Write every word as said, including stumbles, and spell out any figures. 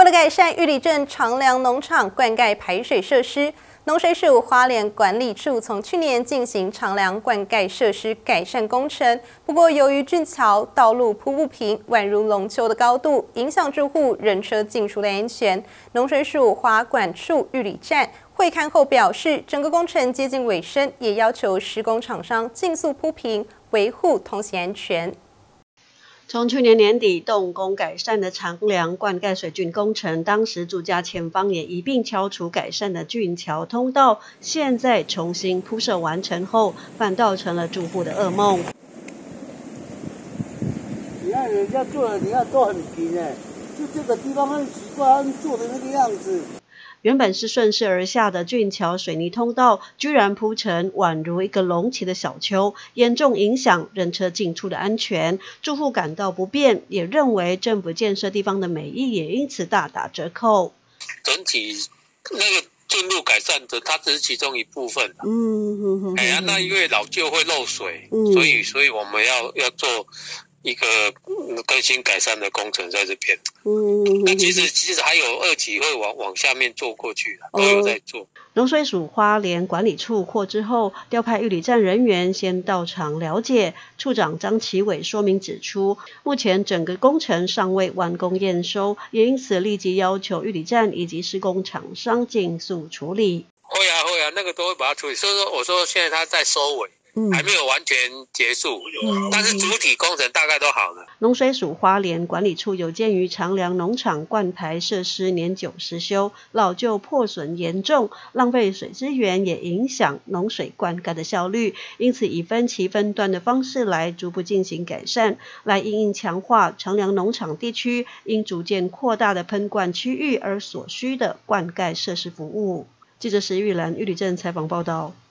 为了改善玉里镇长良农场灌溉排水设施，农水署花莲管理处从去年进行长良灌溉设施改善工程。不过，由于俊桥道路铺不平，宛如龙丘的高度，影响住户人车进出的安全。农水署花管处玉里站会勘后表示，整个工程接近尾声，也要求施工厂商尽速铺平，维护通行安全。 从去年年底动工改善的长良灌溉水圳工程，当时住家前方也一并敲除改善的俊桥通道，现在重新铺设完成后，反倒成了住户的噩梦。 你看人家做的，你看都很平哎，就这个地方很奇怪，他们做的那个样子。 原本是顺势而下的俊桥水泥通道，居然铺成宛如一个隆起的小丘，严重影响人车进出的安全。住户感到不便，也认为政府建设地方的美意也因此大打折扣。 整体那个进入改善的，它只是其中一部分。 嗯哼哼。 哎呀，那因为老旧会漏水， 嗯、 所以所以我们要要做一个更新改善的工程在这边。嗯，那其实其实还有二期会往往下面做过去的，都有在做。 农水署花莲管理处扩之后，调派玉里站人员先到场了解。处长张启伟说明指出，目前整个工程尚未完工验收，也因此立即要求玉里站以及施工厂商尽速处理。 会啊会啊，那个都会把它处理。所以说我说现在他在收尾。 嗯、还没有完全结束，嗯、但是主体工程大概都好了。 农水署花莲管理处有鉴于长良农场灌排设施年久失修，老旧破损严重，浪费水资源，也影响农水灌溉的效率，因此以分期分段的方式来逐步进行改善，来因应强化长良农场地区因逐渐扩大的喷灌区域而所需的灌溉设施服务。记者石玉兰玉里镇采访报道。